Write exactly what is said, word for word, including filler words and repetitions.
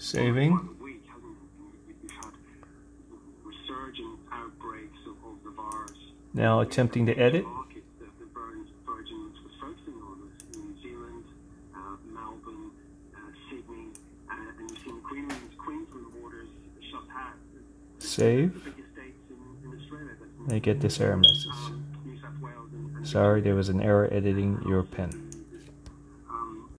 Saving. Week, hasn't it? We've had resurgent outbreaks of, of the virus. Now attempting to edit. Markets that the Virgin was focusing on was New Zealand, uh, Melbourne, uh, Sydney, uh, and you've seen Queensland, Queensland borders shut out. Save. The biggest states in, in Australia. I get this error message. Um, New South Wales and, and Sorry, there was an error editing your pen.